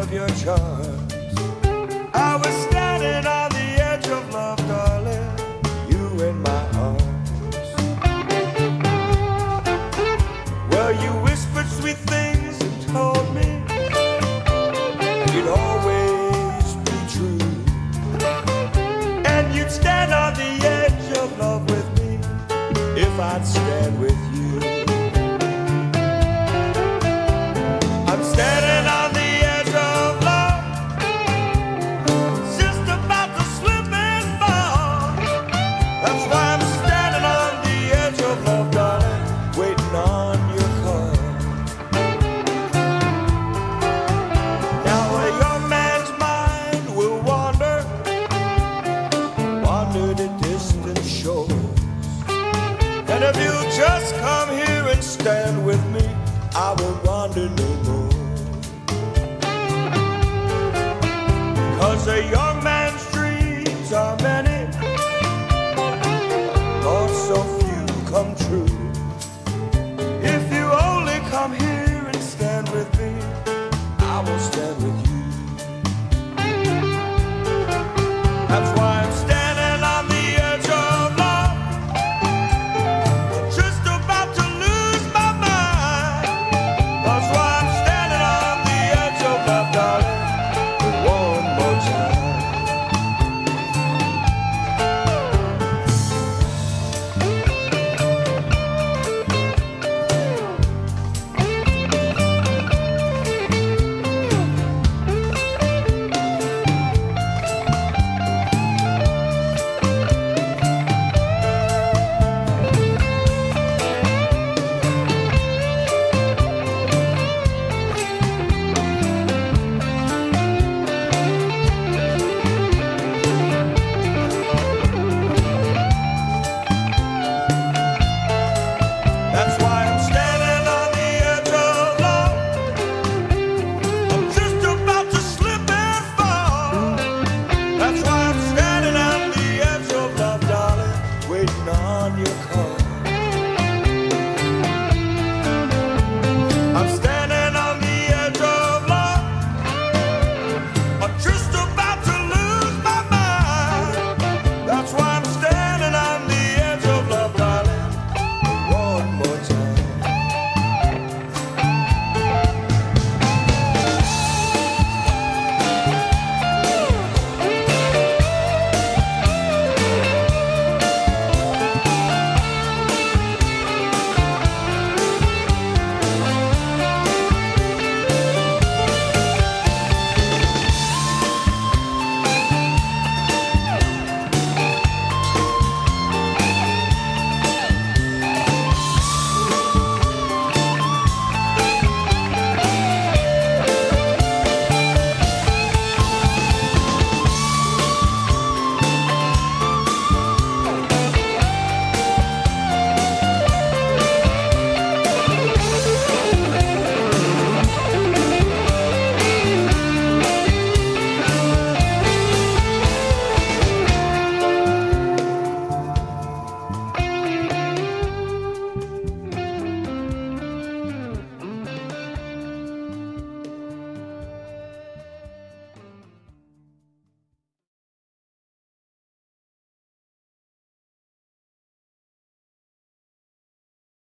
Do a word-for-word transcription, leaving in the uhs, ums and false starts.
of your charms. I was standing on the edge of love, darling, you in my arms. Well, you whispered sweet things and told me you'd always be true, and you'd stand on the edge of love with me if I'd stand with you. I'm standing on the edge of love, just about to slip and fall. That's why I'm standing on the edge of love, darling, waiting on your call. Now a young man's mind will wander, wander to distant shores. And if you'll just come here and stand with me, I will wander no more. Cause a young man's dreams are many, Lord, so few come true.